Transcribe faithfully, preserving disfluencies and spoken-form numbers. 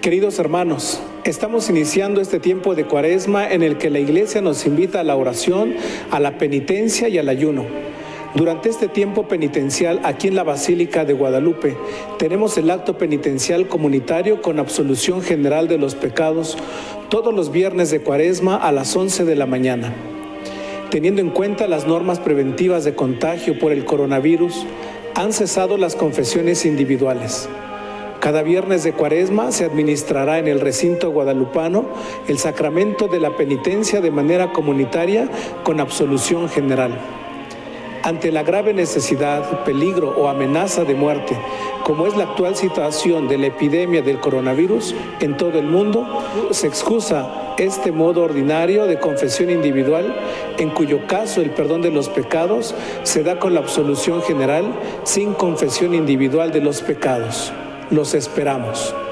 Queridos hermanos, estamos iniciando este tiempo de Cuaresma en el que la Iglesia nos invita a la oración, a la penitencia y al ayuno. Durante este tiempo penitencial, aquí en la Basílica de Guadalupe, tenemos el acto penitencial comunitario con absolución general de los pecados todos los viernes de Cuaresma a las once de la mañana. Teniendo en cuenta las normas preventivas de contagio por el coronavirus, han cesado las confesiones individuales. Cada viernes de Cuaresma se administrará en el recinto guadalupano el sacramento de la penitencia de manera comunitaria con absolución general. Ante la grave necesidad, peligro o amenaza de muerte, como es la actual situación de la epidemia del coronavirus en todo el mundo, se excusa este modo ordinario de confesión individual, en cuyo caso el perdón de los pecados se da con la absolución general, sin confesión individual de los pecados. Los esperamos.